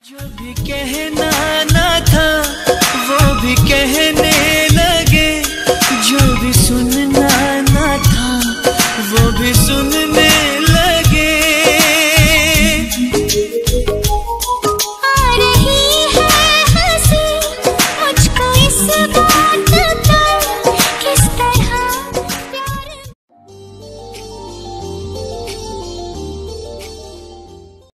जो भी कहना ना था वो भी कहने लगे, जो भी सुन